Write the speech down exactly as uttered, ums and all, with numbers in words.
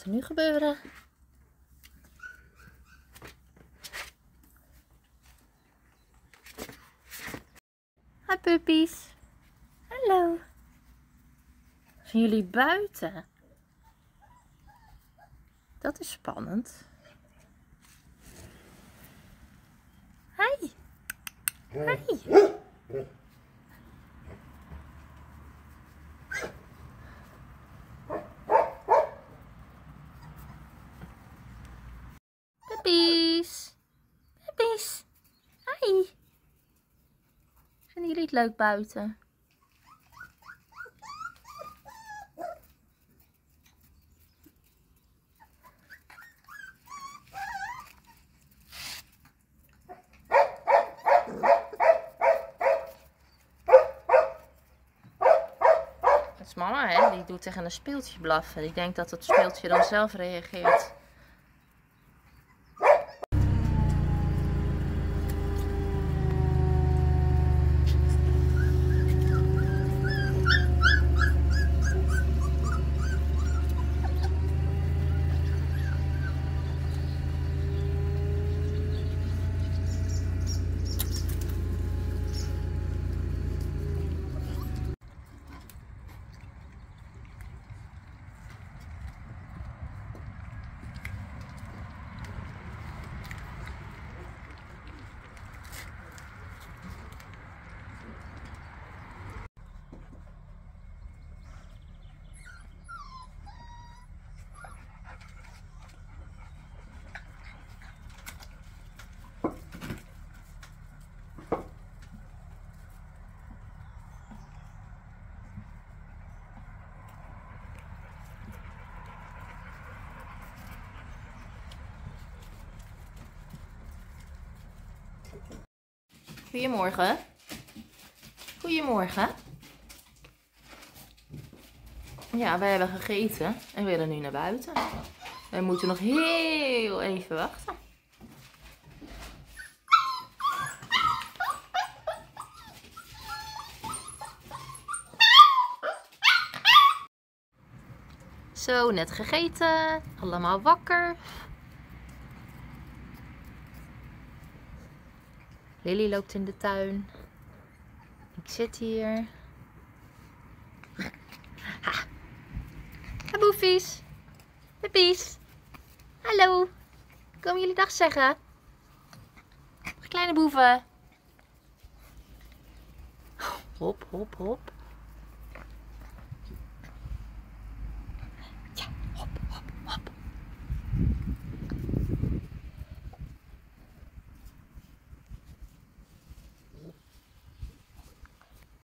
er nu gebeuren? Hi puppies. Hallo. Zijn jullie buiten? Dat is spannend. Hi. Hi. Puppies. Puppies. Hi. Vinden jullie het leuk buiten? Dat is mama, hè? Die doet tegen een speeltje blaffen. Die denkt dat het speeltje dan zelf reageert. Goedemorgen. Goedemorgen. Ja, wij hebben gegeten en willen nu naar buiten. We moeten nog heel even wachten. Zo, net gegeten. Allemaal wakker. Lily loopt in de tuin. Ik zit hier. Ha. Ha, boefies. Puppies. Hallo. Komen jullie dag zeggen? Kleine boeven. Hop, hop, hop.